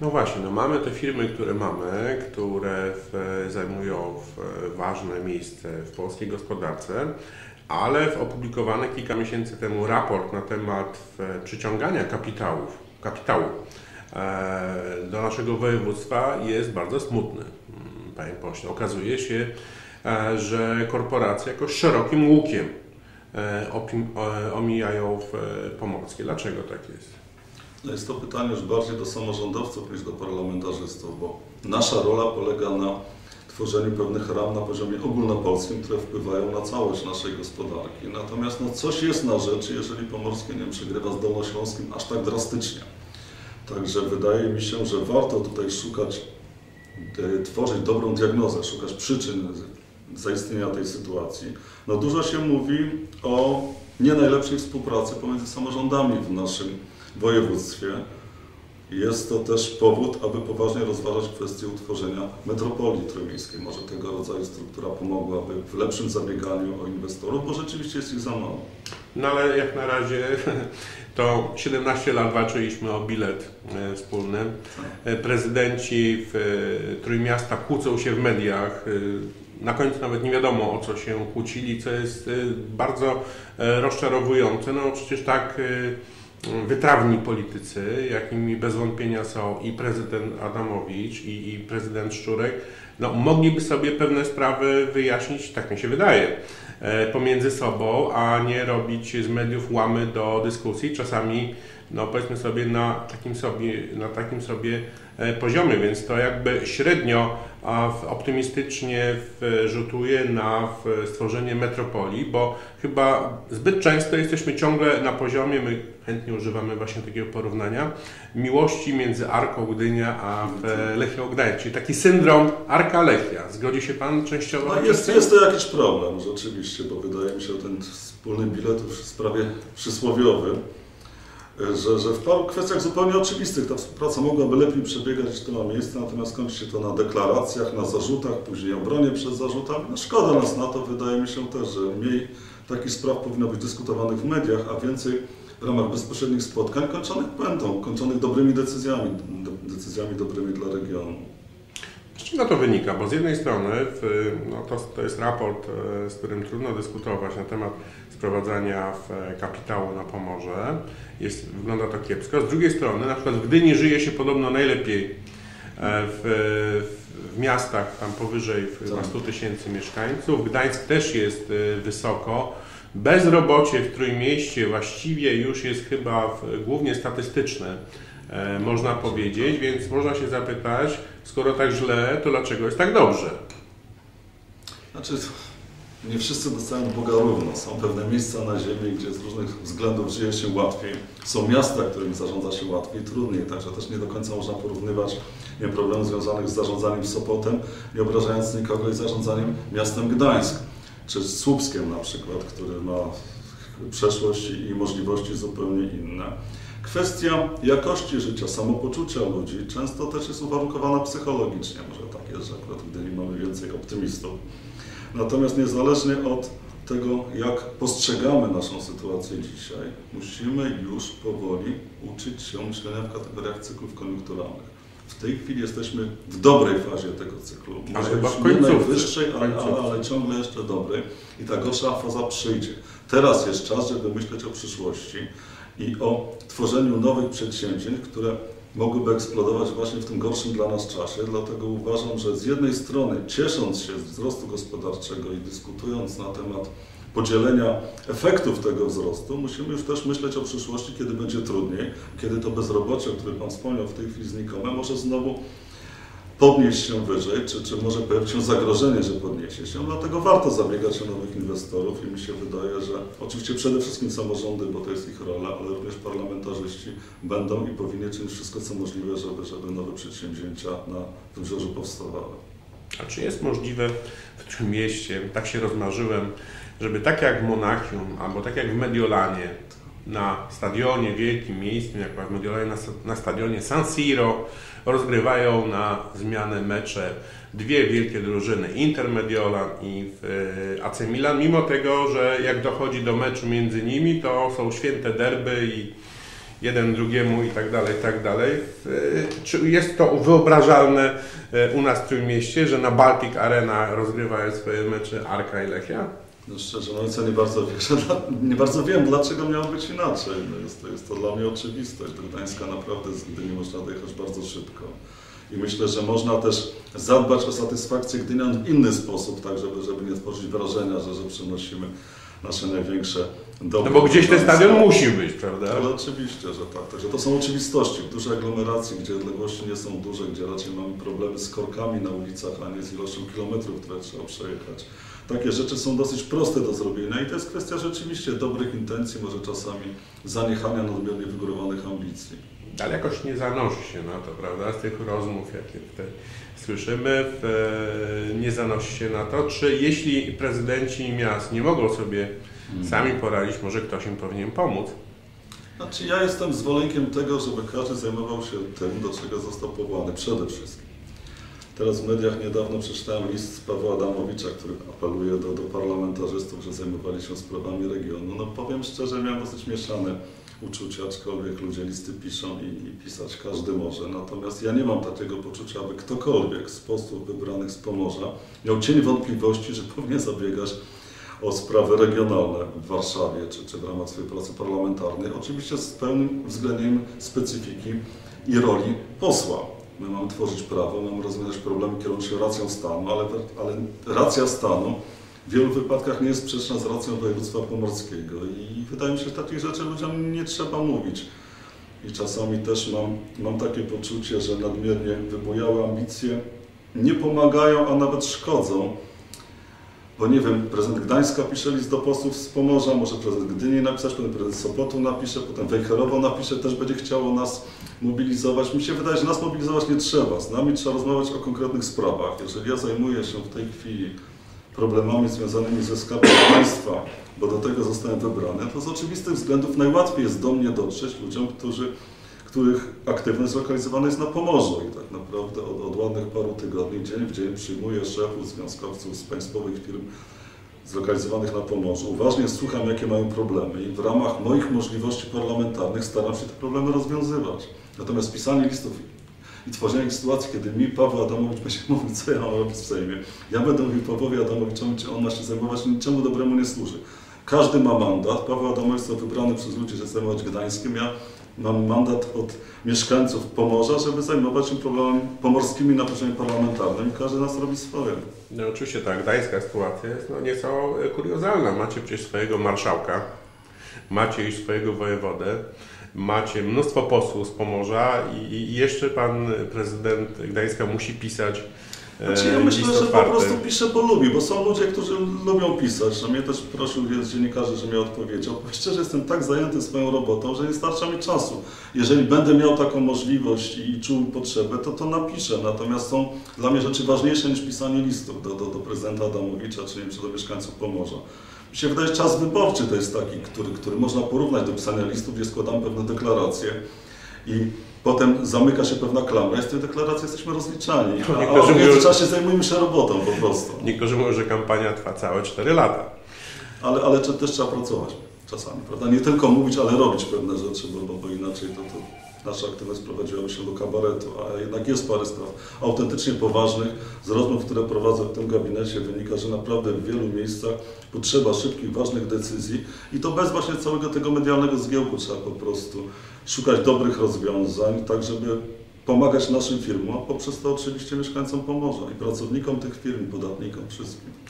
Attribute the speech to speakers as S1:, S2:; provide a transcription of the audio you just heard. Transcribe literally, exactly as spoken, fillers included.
S1: No właśnie, no mamy te firmy, które mamy, które w, zajmują w, ważne miejsce w polskiej gospodarce, ale w opublikowany kilka miesięcy temu raport na temat w, przyciągania kapitałów, kapitału e, do naszego województwa jest bardzo smutny, panie pośle. Okazuje się, e, że korporacje jakoś szerokim łukiem e, opim, e, omijają w, e, Pomorskie. Dlaczego tak jest?
S2: No jest to pytanie już bardziej do samorządowców niż do parlamentarzystów, bo nasza rola polega na tworzeniu pewnych ram na poziomie ogólnopolskim, które wpływają na całość naszej gospodarki. Natomiast no, coś jest na rzeczy, jeżeli Pomorskie nie przegrywa z Dolnośląskim aż tak drastycznie. Także wydaje mi się, że warto tutaj szukać, tworzyć dobrą diagnozę, szukać przyczyn zaistnienia tej sytuacji. No, dużo się mówi o nie najlepszej współpracy pomiędzy samorządami w naszym województwie. Jest to też powód, aby poważnie rozważać kwestię utworzenia metropolii trójmiejskiej. Może tego rodzaju struktura pomogłaby w lepszym zabieganiu o inwestorów, bo rzeczywiście jest ich za mało.
S1: No ale jak na razie to siedemnaście lat walczyliśmy o bilet wspólny. Prezydenci w Trójmiasta kłócą się w mediach. Na końcu nawet nie wiadomo, o co się kłócili, co jest bardzo rozczarowujące. No przecież tak wytrawni politycy, jakimi bez wątpienia są i prezydent Adamowicz, i, i prezydent Szczurek, no, mogliby sobie pewne sprawy wyjaśnić, tak mi się wydaje, pomiędzy sobą, a nie robić z mediów łamy do dyskusji, czasami, no powiedzmy sobie, na takim sobie, na takim sobie poziomie, więc to jakby średnio optymistycznie rzutuje na stworzenie metropolii, bo chyba zbyt często jesteśmy ciągle na poziomie, my chętnie używamy właśnie takiego porównania, miłości między Arką Gdynia a Lechią Gdańsk, czyli taki syndrom Arka-Lechia. Zgodzi się Pan częściowo?
S2: No jest, jest to jakiś problem rzeczywiście, bo wydaje mi się, że ten wspólny bilet już jest prawie przysłowiowy. Że, że w paru kwestiach zupełnie oczywistych ta współpraca mogłaby lepiej przebiegać, niż to ma miejsce, natomiast kończy się to na deklaracjach, na zarzutach, później obronie przed zarzutami. No szkoda nas na to, wydaje mi się też, że mniej takich spraw powinno być dyskutowanych w mediach, a więcej w ramach bezpośrednich spotkań kończonych błędą, kończonych dobrymi decyzjami, decyzjami dobrymi dla regionu.
S1: Z czego to wynika? Bo z jednej strony w, no to, to jest raport, z którym trudno dyskutować na temat sprowadzania w kapitału na Pomorze. Jest, wygląda to kiepsko. Z drugiej strony, na przykład w Gdyni żyje się podobno najlepiej w, w, w miastach tam powyżej stu tysięcy mieszkańców. Gdańsk też jest wysoko. Bezrobocie w Trójmieście właściwie już jest chyba w, głównie statystyczne, można powiedzieć, więc można się zapytać, skoro tak źle, to dlaczego jest tak dobrze?
S2: Znaczy, nie wszyscy dostają Boga równo. Są pewne miejsca na ziemi, gdzie z różnych względów żyje się łatwiej. Są miasta, którymi zarządza się łatwiej, trudniej, także też nie do końca można porównywać nie, problemów związanych z zarządzaniem Sopotem, nie obrażając nikogo, i zarządzaniem miastem Gdańsk, czy Słupskiem na przykład, który ma przeszłość i możliwości zupełnie inne. Kwestia jakości życia, samopoczucia ludzi często też jest uwarunkowana psychologicznie. Może tak jest, że akurat w Gdyni mamy więcej optymistów. Natomiast niezależnie od tego, jak postrzegamy naszą sytuację dzisiaj, musimy już powoli uczyć się myślenia w kategoriach cyklów koniunkturalnych. W tej chwili jesteśmy w dobrej fazie tego cyklu. Może
S1: ale
S2: już
S1: w końcówce,
S2: nie najwyższej, ale, ale, ale ciągle jeszcze dobrej. I ta gorsza faza przyjdzie. Teraz jest czas, żeby myśleć o przyszłości i o tworzeniu nowych przedsięwzięć, które mogłyby eksplodować właśnie w tym gorszym dla nas czasie. Dlatego uważam, że z jednej strony, ciesząc się z wzrostu gospodarczego i dyskutując na temat podzielenia efektów tego wzrostu, musimy już też myśleć o przyszłości, kiedy będzie trudniej, kiedy to bezrobocie, o którym Pan wspomniał, w tej chwili znikome, może znowu podnieść się wyżej, czy, czy może pojawić się zagrożenie, że podniesie się. Dlatego warto zabiegać o nowych inwestorów i mi się wydaje, że oczywiście przede wszystkim samorządy, bo to jest ich rola, ale również parlamentarzyści będą i powinni czynić wszystko, co możliwe, żeby, żeby nowe przedsięwzięcia na tym rzeczu powstawały.
S1: A czy jest możliwe w tym mieście, tak się rozmarzyłem, żeby tak jak w Monachium, albo tak jak w Mediolanie, na stadionie wielkim, miejskim, jak w Mediolanie, na, na stadionie San Siro, rozgrywają na zmianę mecze dwie wielkie drużyny, Inter Mediolan i A C Milan, mimo tego, że jak dochodzi do meczu między nimi, to są święte derby i, jeden drugiemu i tak dalej, i tak dalej. Czy jest to wyobrażalne u nas w Trójmieście, że na Baltic Arena rozgrywają swoje mecze Arka i Lechia?
S2: No szczerze mówiąc, ja nie bardzo wierzę, nie bardzo wiem, dlaczego miało być inaczej. No jest, to, jest to dla mnie oczywistość. Do Gdańska naprawdę z Gdyni można dojechać bardzo szybko. I myślę, że można też zadbać o satysfakcję Gdynian w inny sposób, tak żeby, żeby nie tworzyć wrażenia, że, że przynosimy nasze największe dobro.
S1: No bo gdzieś ten stadion musi być, prawda?
S2: Ale oczywiście, że tak. Także to są oczywistości. W dużej aglomeracji, gdzie odległości nie są duże, gdzie raczej mamy problemy z korkami na ulicach, a nie z ilością kilometrów, które trzeba przejechać. Takie rzeczy są dosyć proste do zrobienia i to jest kwestia rzeczywiście dobrych intencji, może czasami zaniechania nadmiernie wygórowanych ambicji.
S1: Ale jakoś nie zanosi się na to, prawda? Z tych rozmów, jakie tutaj słyszymy, nie zanosi się na to, czy jeśli prezydenci miast nie mogą sobie hmm. sami poradzić, może ktoś im powinien pomóc?
S2: Znaczy ja jestem zwolennikiem tego, żeby każdy zajmował się tym, do czego został powołany przede wszystkim. Teraz w mediach niedawno przeczytałem list Pawła Adamowicza, który apeluje do, do parlamentarzystów, że zajmowali się sprawami regionu. No powiem szczerze, miałem dosyć mieszane uczucia, aczkolwiek ludzie listy piszą i, i pisać każdy może. Natomiast ja nie mam takiego poczucia, aby ktokolwiek z posłów wybranych z Pomorza miał cień wątpliwości, że powinien zabiegać o sprawy regionalne w Warszawie czy, czy w ramach swojej pracy parlamentarnej. Oczywiście z pełnym uwzględnieniem specyfiki i roli posła. My mamy tworzyć prawo, mamy rozwiązać problemy kierując się racją stanu, ale, ale racja stanu w wielu wypadkach nie jest sprzeczna z racją województwa pomorskiego i wydaje mi się, że takich rzeczy ludziom nie trzeba mówić. I czasami też mam, mam takie poczucie, że nadmiernie wybujałe ambicje nie pomagają, a nawet szkodzą. Bo nie wiem, prezydent Gdańska pisze list do posłów z Pomorza, może prezydent Gdyni napisać, potem prezydent Sopotu napisze, potem Wejherowo napisze, też będzie chciało nas mobilizować. Mi się wydaje, że nas mobilizować nie trzeba, z nami trzeba rozmawiać o konkretnych sprawach. Jeżeli ja zajmuję się w tej chwili problemami związanymi ze skarbem państwa, bo do tego zostałem wybrany, to z oczywistych względów najłatwiej jest do mnie dotrzeć ludziom, którzy, których aktywność zlokalizowana jest na Pomorzu. I tak naprawdę od, od ładnych paru tygodni, dzień w dzień przyjmuję szefów, związkowców z państwowych firm zlokalizowanych na Pomorzu. Uważnie słucham, jakie mają problemy i w ramach moich możliwości parlamentarnych staram się te problemy rozwiązywać. Natomiast pisanie listów i tworzenie sytuacji, kiedy mi Paweł Adamowicz będzie mówił, co ja mam robić w Sejmie, ja będę mówił Pawłowi Adamowiczowi, czy on ma się zajmować, niczemu dobremu nie służy. Każdy ma mandat. Paweł Adamowicz został wybrany przez ludzi, żeby zajmować Gdańskiem. Ja mam mandat od mieszkańców Pomorza, żeby zajmować się problemami pomorskimi na poziomie parlamentarnym i każdy nas robi swoje.
S1: No oczywiście tak, gdańska sytuacja jest no, nieco kuriozalna. Macie przecież swojego marszałka, macie już swojego wojewodę, macie mnóstwo posłów z Pomorza i, i jeszcze pan prezydent Gdańska musi pisać
S2: Znaczy ja myślę, że po prostu pisze, bo lubi, bo są ludzie, którzy lubią pisać. A mnie też prosił jest dziennikarzy, że mnie odpowiedział. Szczerze, jestem tak zajęty swoją robotą, że nie starcza mi czasu. Jeżeli będę miał taką możliwość i czuł potrzebę, to to napiszę. Natomiast są dla mnie rzeczy ważniejsze niż pisanie listów do, do, do prezydenta Adamowicza, czy, nie wiem, czy do mieszkańców Pomorza. Mi się wydaje, że czas wyborczy to jest taki, który, który można porównać do pisania listów, gdzie składamy pewne deklaracje. I potem zamyka się pewna klamra i z tej deklaracji jesteśmy rozliczani. A, a w międzyczasie zajmujemy się robotą po prostu.
S1: Niektórzy mówią, że kampania trwa całe cztery lata.
S2: Ale, ale też trzeba pracować czasami, prawda? Nie tylko mówić, ale robić pewne rzeczy, bo, bo inaczej to, to nasza aktywność prowadziłaby się do kabaretu. A jednak jest parę spraw autentycznie poważnych. Z rozmów, które prowadzę w tym gabinecie, wynika, że naprawdę w wielu miejscach potrzeba szybkich, ważnych decyzji i to bez właśnie całego tego medialnego zgiełku trzeba po prostu szukać dobrych rozwiązań, tak żeby pomagać naszym firmom, a poprzez to oczywiście mieszkańcom Pomorza i pracownikom tych firm, i podatnikom, wszystkim.